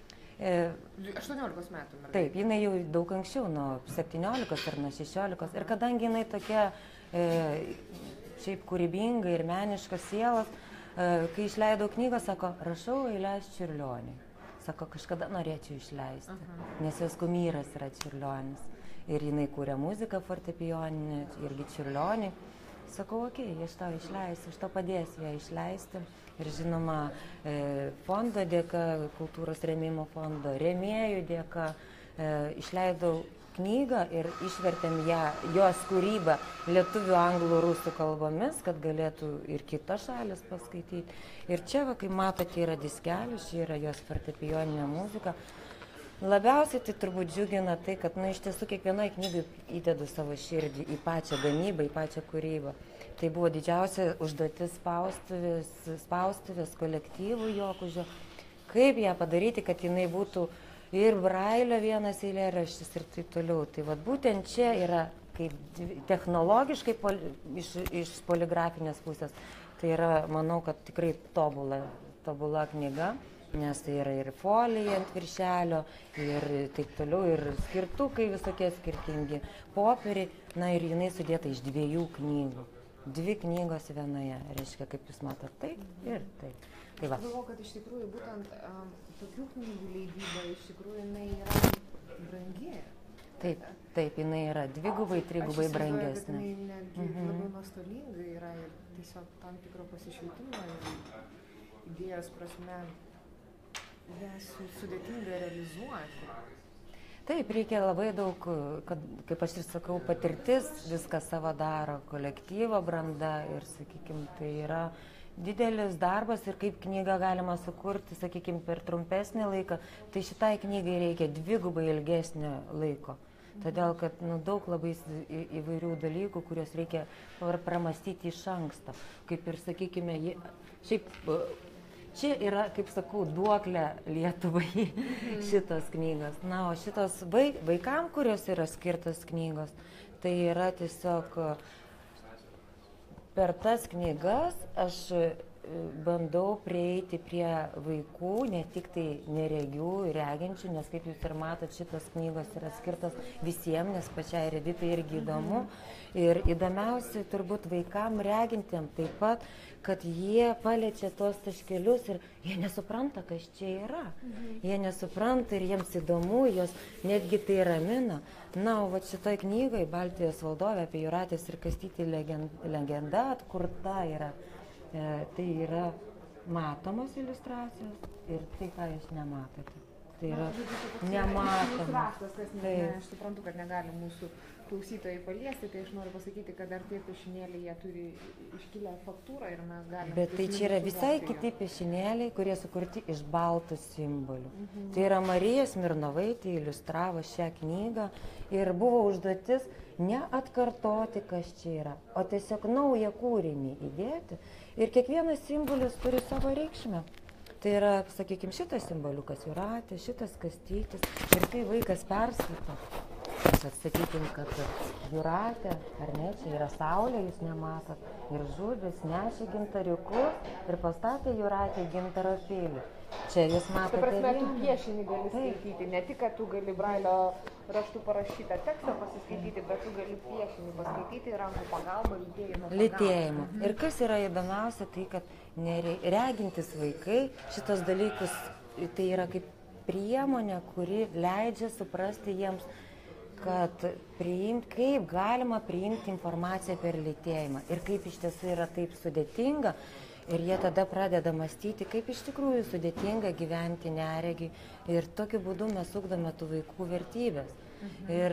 E, aštuoniolikos metų mergaitė. Taip, jinai jau daug anksčiau, nuo septyniolikos ar nuo šešiolikos. Ir kadangi jinai tokia e, šiaip kūrybinga ir meniška sielas, e, kai išleidau knygą, sako, rašau eiles Čiurlioniui. Sako, kažkada norėčiau išleisti, Aha. nes jos kumyras yra Čiurlionis. Ir jinai kūrė muziką fortepijoninę, irgi Čiurlioniui. Sakau, okei, okay, aš tau išleisiu, aš tau padėsiu ją išleisti. Ir žinoma, e, fondo dėka, kultūros rėmimo fondo, rėmėjų dėka, e, išleidau knygą ir išvertėm ją, jos kūrybą lietuvių, anglų, rusų kalbomis, kad galėtų ir kitos šalis paskaityti. Ir čia, va, kaip matote, yra diskelis, čia yra jos fortepijoninė muzika. Labiausiai tai turbūt džiugina tai, kad, na, iš tiesų kiekvienoje knygai įdedu savo širdį į pačią gamybą, į pačią kūrybą. Tai buvo didžiausia užduotis spaustuvės, spaustuvės kolektyvų Jokužio. Kaip ją padaryti, kad jinai būtų ir brailio vienas eilėraštis ir taip toliau. Tai vat būtent čia yra kaip technologiškai pol, iš, iš poligrafinės pusės. Tai yra, manau, kad tikrai tobula, tobula knyga, nes tai yra ir folija ant viršelio, ir taip toliau, ir skirtukai visokie skirtingi, popieriai, na ir jinai sudėta iš dviejų knygų. Dvi knygos vienoje, reiškia, kaip jūs matot, taip ir taip. Tai va. Aš galvoju, kad iš tikrųjų būtent um, tokių knygų leidyba iš tikrųjų jinai yra brangi. Taip, taip, jinai yra dvigubai, trigubai brangesnė. Aš įsivaizduoju, kad jinai netgi Mhm. labai nuostolinga yra ir tiesiog tam tikro pasišvietimo ir idėjos prasme ją su, sudėtinga realizuoti. Taip, reikia labai daug, kad, kaip aš ir sakau, patirtis viską savo daro, kolektyvo branda ir, sakykime, tai yra didelis darbas ir kaip knygą galima sukurti, sakykime, per trumpesnį laiką, tai šitai knygai reikia dvigubai ilgesnio laiko. Todėl, kad nu, daug labai į, įvairių dalykų, kuriuos reikia pramastyti iš anksto. Kaip ir, sakykime, jie, šiaip čia yra, kaip sakau, duoklė Lietuvai šitos knygos. Na, o šitos vaik, vaikam, kurios yra skirtos knygos, tai yra tiesiog per tas knygas aš bandau prieiti prie vaikų, ne tik tai neregių ir reginčių, nes kaip jūs ir matot, šitos knygos yra skirtos visiems, nes pačiai Reditai irgi įdomu. Ir įdomiausia turbūt vaikam regintiem taip pat, kad jie paliečia tuos taškelius ir jie nesupranta, kas čia yra. Jie nesupranta ir jiems įdomu, jos netgi tai ramina. Na, o va šitoj knygai Baltijos valdovė apie Jūratės ir Kastytį legenda atkurta yra. E, tai yra matomos iliustracijos ir tai, ką jūs nematote. Tai yra nematoma. Aš suprantu, kad negali mūsų klausytojai paliesti, tai aš noriu pasakyti, kad dar tie piešinėliai jie turi iškilę faktūrą ir mes galime... Bet tai čia yra visai kiti piešinėliai, kurie sukurti iš baltų simbolių. Mhm. Tai yra Marija Smirnovaitė iliustravo šią knygą ir buvo užduotis ne atkartoti, kas čia yra, o tiesiog naują kūrinį įdėti. Ir kiekvienas simbolis turi savo reikšmę. Tai yra, sakykime, šitas simboliukas Jūratė, šitas Kastytis. Ir kai vaikas perskaito, Atsakykim, kad Jūratė, ar ne, čia yra Saulė, jūs nematot, ir žudis nešė gintariukus ir pastatė Jūratė gintaro pilį. Čia jūs matote. Tai prasme, tu vieną. piešinį gali skaityti, ne tik, kad tu gali Brailio raštu parašytą tekstą pasiskaityti, bet tu gali piešinį paskaityti rankų pagalba, lytėjimo pagalba. Lytėjimo. Ir kas yra įdomiausia, tai kad nere- regintis vaikai šitos dalykus, tai yra kaip priemonė, kuri leidžia suprasti jiems, kad priimt, kaip galima priimti informaciją per lytėjimą ir kaip iš tiesų yra taip sudėtinga. Ir jie tada pradeda mąstyti, kaip iš tikrųjų sudėtinga gyventi neregiai. Ir tokiu būdu mes ugdome tų vaikų vertybės. Mhm. Ir,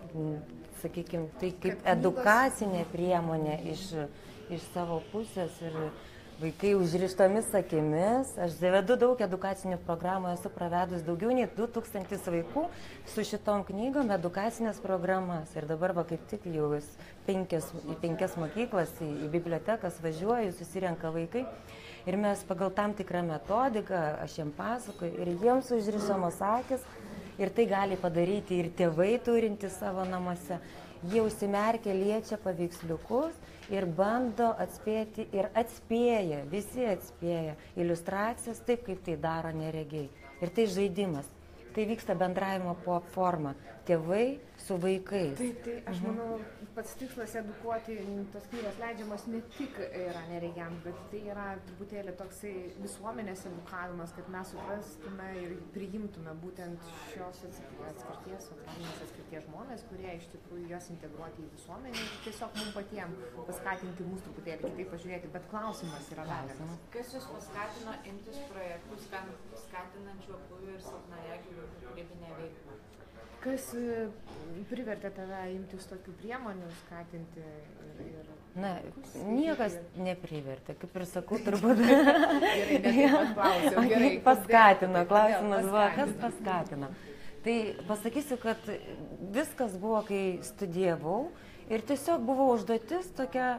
sakykime, tai kaip edukacinė priemonė iš, iš savo pusės. Ir vaikai užrištomis akimis. Aš vedu daug edukacinių programų, esu pravedus daugiau nei du tūkstančius vaikų su šitom knygom edukacinės programas. Ir dabar va kaip tik jau penkias, į penkias mokyklas, į, į bibliotekas važiuoju, susirenka vaikai. Ir mes pagal tam tikrą metodiką, aš jiems pasakoju, ir jiems užrišamos akis. Ir tai gali padaryti ir tėvai turinti savo namuose. Jie užsimerkia, liečia paveiksliukus ir bando atspėti ir atspėja, visi atspėja iliustracijas taip, kaip tai daro neregiai. Ir tai žaidimas. Tai vyksta bendravimo forma. Tėvai su vaikais. Taip, tai aš manau, pats tikslas edukuoti, tos knygos leidžiamos ne tik yra neregiams, bet tai yra truputėlį toksai visuomenės edukavimas, kad mes suprastume ir priimtume būtent šios atskirties, socialinės atskirties žmonės, kurie iš tikrųjų jos integruoti į visuomenę ir tiesiog mums patiems paskatinti mus truputėlį kitaip pažiūrėti, bet klausimas yra valiamas. Kas jūs paskatino imtis projektų skatinančių aklųjų ir silpnaregių kūrybinę veiklą? Kas privertė tave imtis tokių priemonių, skatinti ir... ir... Na, niekas neprivertė, kaip ir sakau, turbūt. Gerai, ne taip pat klausiau. Gerai, paskatino, klausimas buvo, kas paskatino. Tai pasakysiu, kad viskas buvo, kai studijavau ir tiesiog buvo užduotis tokia,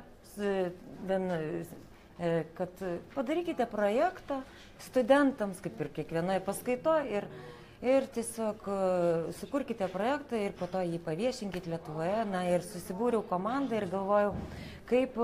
kad padarykite projektą studentams, kaip ir kiekvienoje paskaitoje, ir Ir tiesiog sukurkite projektą ir po to jį paviešinkite Lietuvoje. Na ir susibūriau komandą ir galvojau, kaip,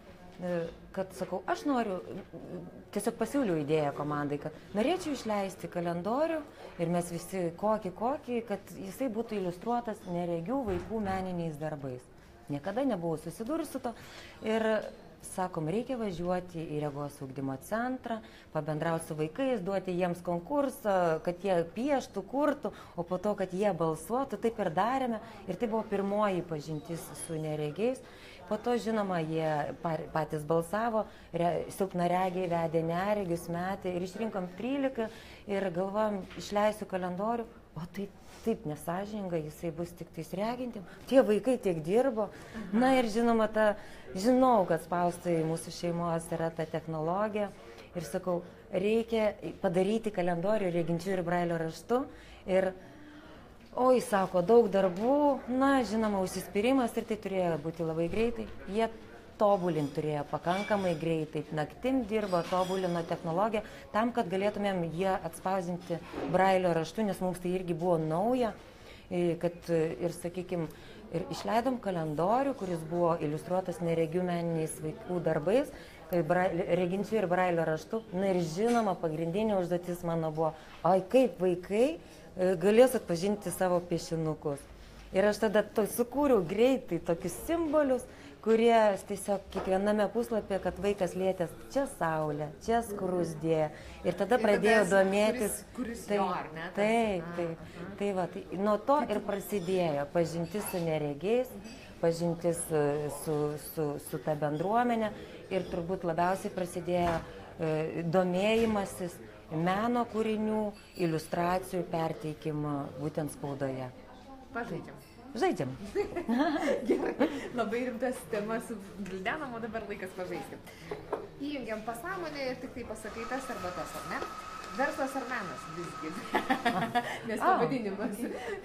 kad sakau, aš noriu, tiesiog pasiūliau idėją komandai, kad norėčiau išleisti kalendorių ir mes visi kokį kokį, kad jisai būtų iliustruotas neregių vaikų meniniais darbais. Niekada nebuvau susidūrusi su to. Ir sakom, reikia važiuoti į regos ugdymo centrą, pabendrauti su vaikais, duoti jiems konkursą, kad jie pieštų, kurtų, o po to, kad jie balsuotų, taip ir darėme. Ir tai buvo pirmoji pažintis su neregiais. Po to, žinoma, jie patys balsavo, silpnaregiai vedė neregius, metė ir išrinkom trylika ir galvojom, išleisiu kalendorių, o tai taip nesąžininga, jisai bus tik tais regintim. Tie vaikai tiek dirbo. Na ir žinoma, ta, žinau, kad spaustuvėj mūsų šeimos yra ta technologija. Ir sakau, reikia padaryti kalendorių reginčių ir Brailio raštu. Ir, oi, sako, daug darbų. Na, žinoma, užsispyrimas ir tai turėjo būti labai greitai. Jie tobulint turėjo pakankamai greitai. Naktim dirbo, tobulino technologiją tam, kad galėtumėm jie atspausinti Brailio raštu, nes mums tai irgi buvo nauja. Kad ir, sakykime, ir išleidom kalendorių, kuris buvo iliustruotas neregių meniniais vaikų darbais, reginčių ir Brailio raštu. Na ir žinoma, pagrindinė užduotis mano buvo, ai kaip vaikai galės atpažinti savo piešinukus. Ir aš tada to sukūriau greitai tokius simbolius, kurie tiesiog kiekviename puslapyje, kad vaikas lietęs čia saulė, čia skrusdė. Ir tada pradėjau domėtis. Kuris, kuris tai, jo, ar ne? Taip, taip. Tai va, tai nuo to ir prasidėjo pažintis su neregiais, pažintis su, su, su ta bendruomenė ir turbūt labiausiai prasidėjo e, domėjimasis meno kūrinių, iliustracijų perteikimo būtent spaudoje. Pažaidžiam. Žaidžiam. Gerai, labai rimtas temas gildenam, o dabar laikas pažaisti. Įjungiam pasąmonę ir tik tai pasakai tas arba tas, ar ne? Verslas ar menas visgi? Nes pavadinimas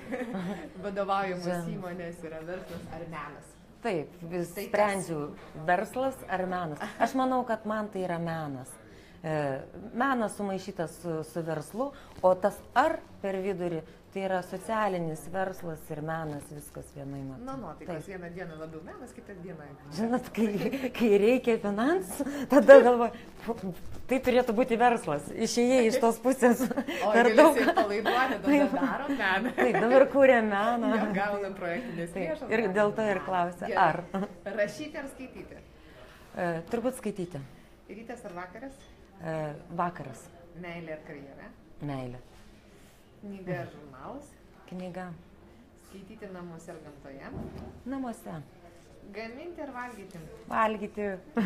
vadovaujamos įmonės yra verslas ar menas. Taip, vis sprendžiu verslas ar menas. Aš manau, kad man tai yra menas. Menas sumaišytas su, su verslu, o tas ar per vidurį tai yra socialinis verslas ir menas, viskas vienai metu. Na, nu, tai kas vieną dieną labiau menas, kitą dieną. Žinot, kai, kai reikia finansų, tada galvoju, tai turėtų būti verslas. Išėjai iš tos pusės. O per daug palaiduoti, dabar darom meną. Taip, dabar kūrė meną. Ja, gaunam projektinės lėšas. Ir dėl to ir klausia, ar. Rašyti ar skaityti? E, turbūt skaityti. Rytas ar vakaras? E, vakaras. Meilė ar karjera? Meilė. Knyga ar žurnalas? Knyga. Skaityti namuose ar gamtoje? Namuose. Gaminti ar valgyti? Valgyti.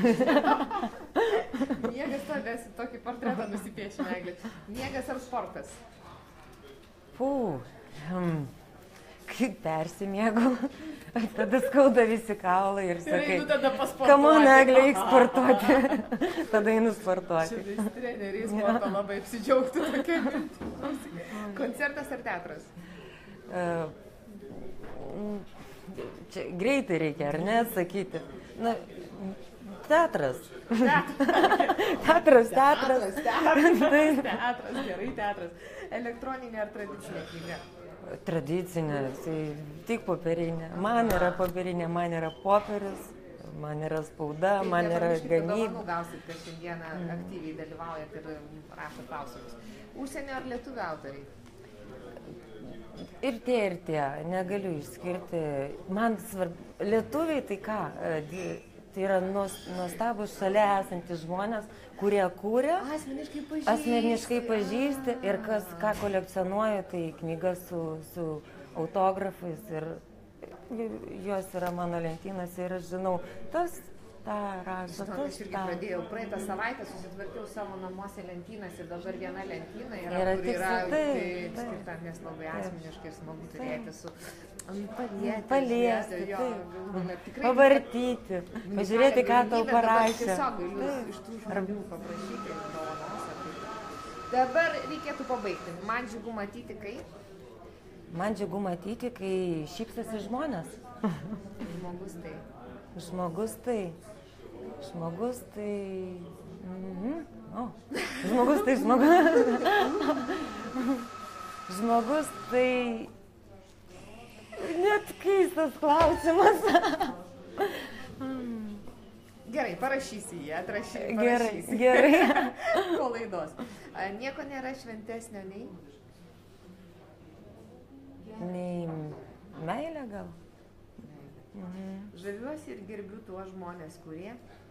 Miegas to, esi tokį portretą nusipiešę, Eglė. Miegas ar sportas? Pū. Hmm. Kaip persimiegu. Tada skauda visi kaulai ir sakai, kamon, Eglė, eik sportuoti. Tada einu sportuoti. Šitais treneriai sporto labai apsidžiaugtų tokia mintis. Koncertas ar teatras? Uh, čia greitai reikia, ar ne, sakyti? Na, teatras. Teatras, teatras. Teatras, teatras, teatras, gerai, teatras. Elektroninė ar tradicinė knyga? Tradicinė, tai tik popierinė. Man yra popierinė, man yra popierius, man yra spauda, tai man yra gamyba. Dovanų gausit, kad šiandieną mm. aktyviai dalyvaujat ir rašot klausimus. Užsienio ar lietuvių autoriai? Ir tie, ir tie. Negaliu išskirti. Man svarbu. Lietuviai tai ką? Tai yra nuostabus šalia esantys žmonės, kurie kūrė, asmeniškai pažįsti, asmeniškai pažįsti ir kas, ką kolekcionuoju, tai knygas su, su autografais ir jos yra mano lentynose ir aš žinau, tas tą rašo, tas aš irgi tą. Pradėjau praeitą savaitę, susitvarkiau savo namuose lentynas ir dabar viena lentyna yra, yra kur yra tai, tai, skirta, nes labai asmeniškai ir smagu turėti su palieti, paliesti, jo, pavartyti, pažiūrėti, ką tau parašė. Tiesiog galiu iš tų žmonių paprašyti dovanos. Dabar reikėtų pabaigti. Man džiugu matyti, kai? Man džiugu matyti, kai šypsosi žmonės. Žmogus tai. Žmogus tai. Žmogus tai. Mhm. O. Žmogus tai žmogus. Žmogus tai. Net keistas klausimas. Gerai, parašysi jį, atrašysi. Gerai, gerai. Po laidos. Nieko nėra šventesnio nei? Nei meilė gal. Mhm. Žaviuosi ir gerbiu tuos žmonės, kurie?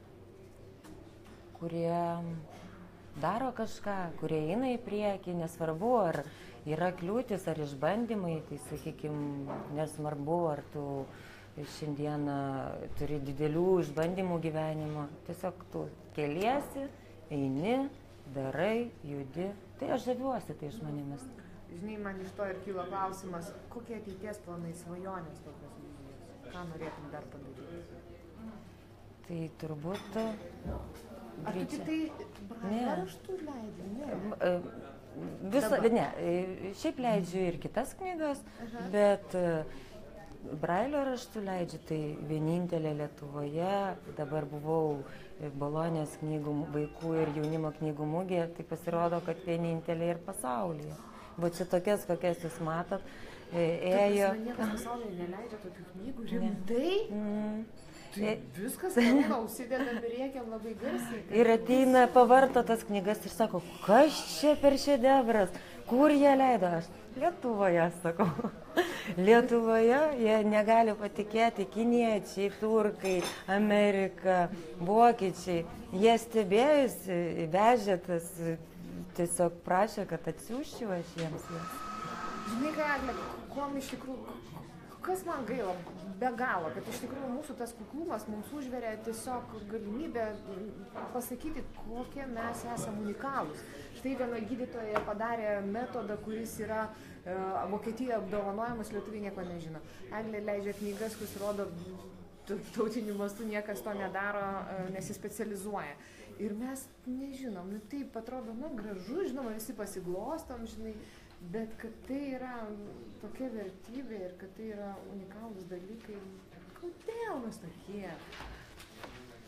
Kurie daro kažką, kurie eina į priekį, nesvarbu, ar yra kliūtis ar išbandymai, tai sakykime, nesvarbu, ar tu šiandieną turi didelių išbandymų gyvenimo, tiesiog tu keliesi, eini, darai, judi, tai aš žaviuosi tai žmonėmis. Žinai, man iš to ir kilo klausimas, kokie ateities planai, svajonės tokios vizijos, ką norėtum dar padaryti? Tai turbūt... Ar tu tik tai Brailio raštus leidži? Ne. Visą, ne, šiaip leidžiu ir kitas knygas, aha, bet Brailio raštų leidžiu, tai vienintelė Lietuvoje, dabar buvau Bolonijos knygų, vaikų ir jaunimo knygų mugėje, tai pasirodo, kad vienintelė ir pasaulyje. Bet čia tokias, kokias jūs matot, ėjo... Tai niekas pasaulyje neleidžia tokių knygų, rimtai? Mm. Tai viskas, kalba, užsidedam ir rėkiam labai garsiai. Ir ateina, pavarto tas knygas ir sako, kas čia per šedevras, kur jie leido? Aš Lietuvoje, sakau. Lietuvoje jie negali patikėti, kiniečiai, turkai, Amerika, vokiečiai. Jie stebėjusi, vežė tas, tiesiog prašė, kad atsiųsčiau aš jiems jas. Žinai, ką, Eglė, kuom iš tikrųjų, kas man gaila, be galo, kad iš tikrųjų mūsų tas kuklumas mums užveria tiesiog galimybę pasakyti, kokie mes esame unikalūs. Štai viena gydytoja padarė metodą, kuris yra e, Vokietijoje apdovanojamas, lietuviai nieko nežino. Eglė leidžia knygas, kuris rodo, tautiniu mastu niekas to nedaro, e, nesispecializuoja. Ir mes nežinom, nu taip atrodo, na gražu, žinoma, visi pasiglostom, žinai, bet kad tai yra tokia vertybė ir kad tai yra unikalūs dalykai, kodėl mes tokie?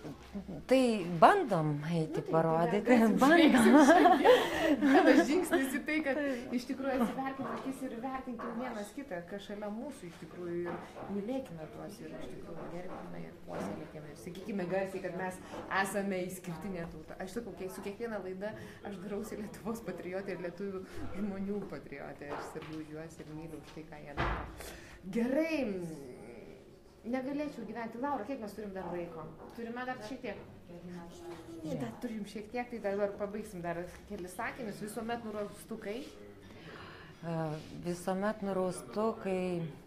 Tai bandom eiti, Nu, tai parodyti, tai bandom. Vienas žingsnis į tai, kad iš tikrųjų atsiverkime akis ir vertinkime vienas kitą, kas šalia mūsų iš tikrųjų ir mylėkime tuos ir iš tikrųjų gerbkime ir puoselėkime ir sakykime garsiai, kad mes esame išskirtinė tauta. Aš sakau, su kiekviena laida aš darausi Lietuvos patriotė ir lietuvių žmonių patriotė. Aš sergu už juos ir myliu už tai, ką jie daro. Gerai. Negalėčiau gyventi. Laura, kiek mes turim dar laiko? Turime dar šiek tiek? Ne, dar turim šiek tiek, tai dabar pabaigsim dar kelis sakinius. Visuomet nuraustu kai? Uh, visuomet nuraustu, kai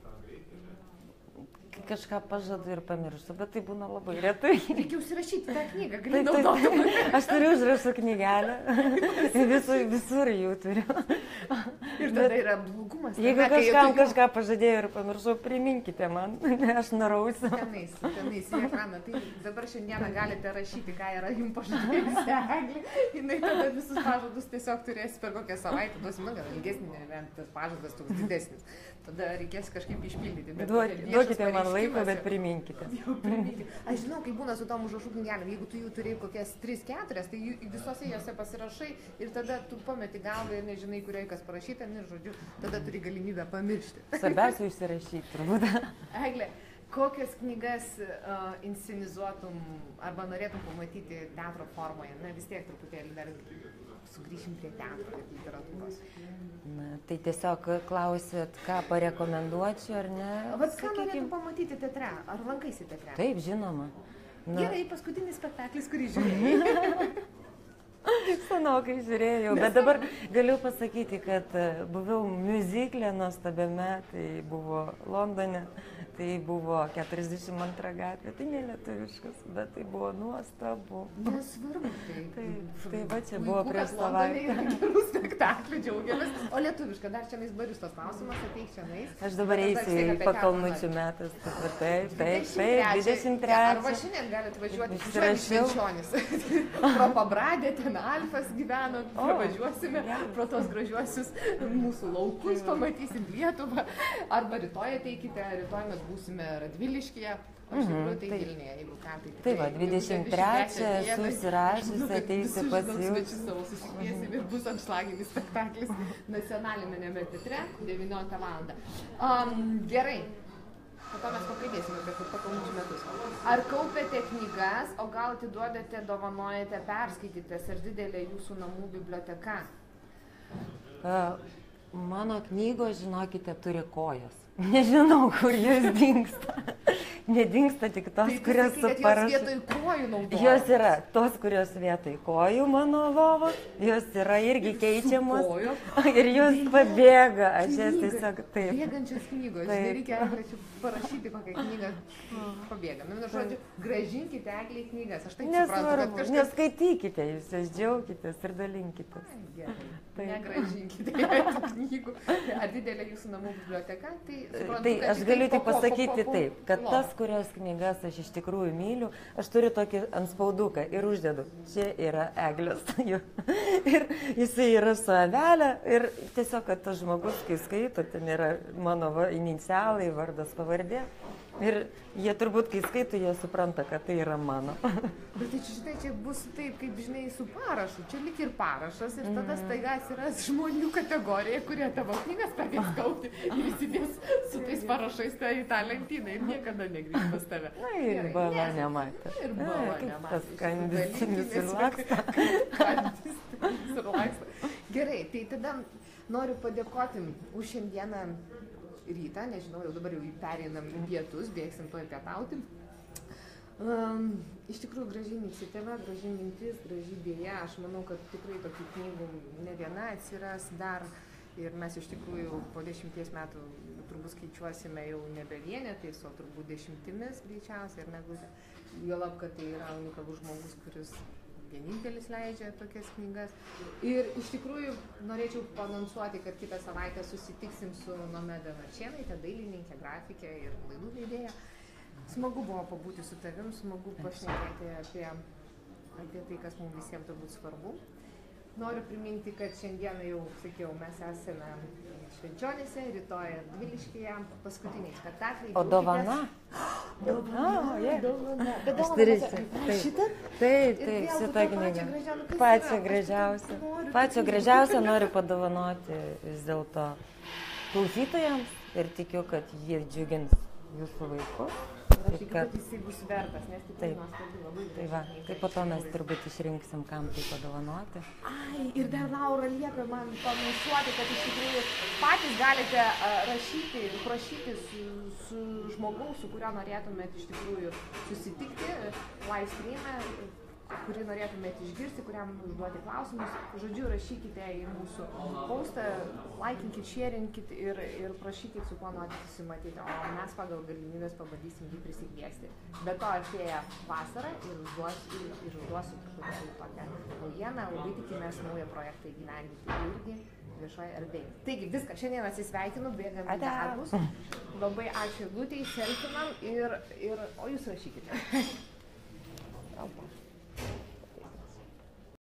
kažką pažadu ir pamirštu, bet tai būna labai retai. Reikia užsirašyti tą knygą, gali Taip, naudoti. taip, aš turiu užrašų knygelę, visur, visur jų turiu. Ir tada yra blogumas. Jeigu tame, kai kažkam tu- kažką pažadėjau ir pamiršau, priminkite man, aš narausiu. Tenais, tenais į ekraną. Tai dabar šiandieną galite rašyti, ką yra jums pažadėjusi Eglė. Jinai tada visus pažadus tiesiog turės per kokią savaitę, duosim, nu gal ilgesnį, nebent tas pažadas toks didesnis. Tada reikės kažkaip išpildyti. Bet Duok, tokie viešas duokite man laiko, pareiškimas bet ir- priminkite. Jau priminkit. Aš žinau, kai būna su tom užrašų knygelėm, jeigu tu jų turėjai kokias tris keturias, tai jų- visose jose pasirašai ir tada tu pameti galvą ir nežinai, kurioje kas parašyta, ir žodžiu, tada turi galimybę pamiršti. Svarbiausia užsirašyti, turbūt. Eglė, kokias knygas uh, inscenizuotum arba norėtum pamatyti teatro formoje? Na vis tiek truputėlį dar sugrįšim prie teatro ir literatūros. Na, tai tiesiog klausit, ką parekomenduočiau ar ne? Vat ką norėtum pamatyti teatre? Ar lankaisi teatre? Taip, žinoma. Na, Gerai, paskutinis spektaklis, kurį žiūrėjai. senokai žiūrėjau, bet dabar galiu pasakyti, kad e, buvau miuziklė nuostabiame, tai buvo Londone, tai buvo keturiasdešimt antra gatvė, tai ne lietuviškas, bet tai buvo nuostabu. Nesvarbu. Tai, Tai, tai va čia buvo puiku, prieš kad Londone savaitę. yra gerų spektaklių, džiaugiamės. O lietuviška, dar čia nais baristos klausimas, ateik čia nais. Aš dabar eisiu į pakalnučių metas, taip, taip, taip, taip, dvidešimt Arba trečią. šiandien galite važiuoti Užsirašiau. švenčionis. Pro Pabradę, ten Alfas gyveno, pravažiuosime pro tos gražiuosius mūsų laukus, pamatysim Lietuvą. Arba rytoj ateikite, rytoj mes būsime Radviliškyje. O iš tikrųjų tai taip. Vilniuje, jeigu ką, tai Tai va, dvidešimt trečią esu užsirašiusi, ateisiu pas jus. Svečius savo susikviesim ir bus anšlaginis spektaklis nacionaliniame teatre devynioliktą valandą. Um, gerai. Po to mes pakalbėsime apie pakalnučių metus. Ar kaupiate knygas, o gal atiduodate, dovanojate perskaitytas, ar didelė jūsų namų biblioteka? Uh, Mano knygos, žinokite, turi kojas. Nežinau, kur jos dingsta. Nedingsta tik tos, Tai tu kurios sakai, su kad jos parašu. vietoj kojų naudojamos. Jos yra tos, kurios vietoj kojų mano lovos, jos yra irgi keičiamos kojom? ir jos pabėga. Aš jas tiesiog taip. Bėgančios knygos. Taip. Nereikia Eglė parašyti kokią knygą. Pabėga. Nu, žodžiu, gražinkite Eglei knygas. Aš taip suprantu, kad Nesvarbu, kažkas... neskaitykite, jūs jas džiaukitės ir dalinkitės. Gerai. Taip. Negražinkite jai tų knygų. Ar didelė jūsų namų biblioteka? Tai, suprantu, Tai kad aš tik galiu po- tik po- po- pasakyti po- po- taip, kad lovą. tas, kurios knygas aš iš tikrųjų myliu, aš turiu tokį antspauduką ir uždedu. Čia yra Eglės. Ir jisai yra su avelė ir tiesiog, kad tas žmogus, kai skaito, ten yra mano va, inicialai, vardas, pavardė. Ir jie turbūt, kai skaito, jie supranta, kad tai yra mano. Bet tai čia, žinai, čia bus taip, kaip žinai, su parašu. Čia lik ir parašas ir tada staiga atsiras žmonių kategorija, kurie tavo knygas pradės kaupti ir įsidės su tais parašais tai į tą lentyną ir niekada negrįž pas tave. Na ir Gerai, bala ne. nematė. Ir Ai, bala kaip nematė. tas kandis visur laksto. Kandis visur laksto. Gerai, tai tada noriu padėkoti už šiandieną rytą, nežinau, jau dabar jau pereinam į pietus, bėgsim to į pietauti. Um, iš tikrųjų, graži iniciatyva, graži mintis, graži idėja. Aš manau, kad tikrai tokių knygų ne viena atsiras dar. Ir mes iš tikrųjų po dešimties metų turbūt skaičiuosime jau nebe vienetais, o turbūt dešimtimis greičiausiai. Ir negu, juolab, kad tai yra unikalus žmogus, kuris vienintelis leidžia tokias knygas. Ir iš tikrųjų norėčiau paanonsuoti, kad kitą savaitę susitiksim su Nomeda Marčėnaite, dailininkė, grafikė ir laidų leidėja. Smagu buvo pabūti su tavim, smagu pašnekėti apie, apie tai, kas mums visiems turbūt svarbu. Noriu priminti, kad šiandieną jau, sakiau, mes esame Švenčionyse, rytoj Radviliškyje, paskutiniai spektakliai. O dovana? Dovana. Oh, yeah. dovana. Bet Aš dovana, turėsiu. bet- Taip. šitą? Taip, Ir taip, vėl tu šitą tą pačią knygą. gražią, nu kas Pačią yra? Aš gražiausią. taip noriu Pačią tokių. gražiausią noriu padovanoti vis dėlto klausytojams ir tikiu, kad jie džiugins jūsų vaikus. Ir aš Ir tikiu, kad, kad jisai bus vertas, nes tikrai Taip. nuostabi, labai tai va, graži tai knyga, po to iš mes tikrųjų. turbūt išrinksim, kam tai padovanoti. Ai, ir dar Laura liepia man panusuoti, kad iš tikrųjų patys galite a, rašyti ir prašyti su, su žmogaus, su kuriuo norėtumėt iš tikrųjų susitikti, live stream'e, kurį norėtumėt išgirsti, kuriam užduoti klausimus. Žodžiu, rašykite į mūsų postą, laikinkit, sharingkit ir, ir prašykit, su kuo norite susimatyti, o mes pagal galimybės pabandysim jį prisikviesti. Be to atėję vasarą ir užduosiu, ir, ir užduosiu truputėlį tokią naujieną, labai tikimės naują projektą įgyvendinti irgi viešoje erdvėje. Taigi viską, šiandien atsisveikinu, bėgam į Ate. darbus. Labai ačiū Gutei, selfinam ir, ir, o jūs rašykite.